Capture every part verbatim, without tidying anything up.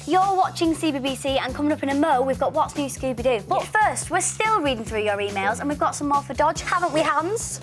You're watching C B B C, and coming up in a mo, we've got What's New Scooby-Doo. But Yeah. first, we're still reading through your emails, and we've got some more for Dodge, haven't we, Hans?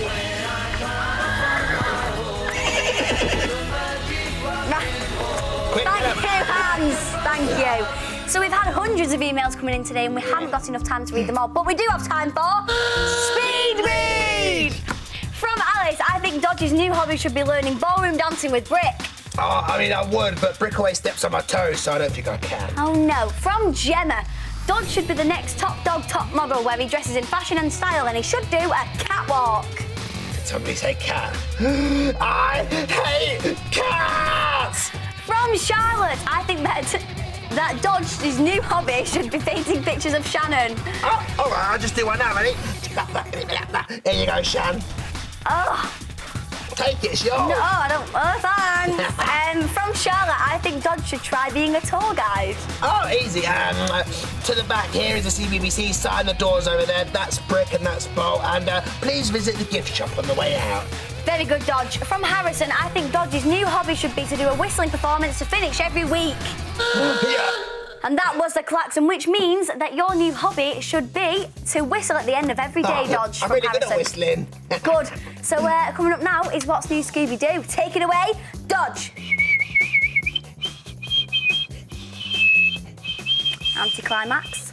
Thank you, Hans. Thank you. So we've had hundreds of emails coming in today, and we haven't got enough time to read them all, but we do have time for Speed Read! From Alice, I think Dodge's new hobby should be learning ballroom dancing with Brick. Oh, I mean, I would, but Brick always steps on my toes, so I don't think I can. Oh no. From Gemma, Dodge should be the next top dog, top model, where he dresses in fashion and style, and he should do a catwalk. Did somebody say cat? I hate cats! From Charlotte, I think that that Dodge's new hobby should be painting pictures of Shannon. Oh, all right, I'll just do one now, ready? There you go, Shan. Oh. Take it, it's yours. No, I don't. Oh, thanks. um, from Charlotte, I think Dodge should try being a tour guide. Oh, easy. Um, uh, to the back here is the C B B C sign. The door's over there. That's Brick and that's Bolt. And uh, please visit the gift shop on the way out. Very good, Dodge. From Harrison, I think Dodge's new hobby should be to do a whistling performance to finish every week. Yeah. And that was the klaxon, which means that your new hobby should be to whistle at the end of every day, Oh, Dodge. I'm from really good at Harrison. whistling. Good. So uh, coming up now is What's New Scooby-Doo. Take it away, Dodge. Anticlimax.